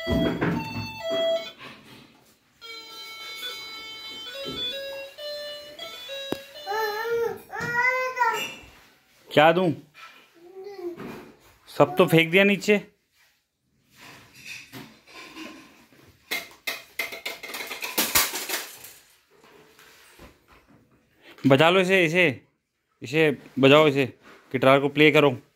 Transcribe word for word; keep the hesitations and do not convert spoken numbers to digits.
क्या दूं? सब तो फेंक दिया नीचे। बजा लो इसे इसे इसे बजाओ, इसे गिटार को प्ले करो।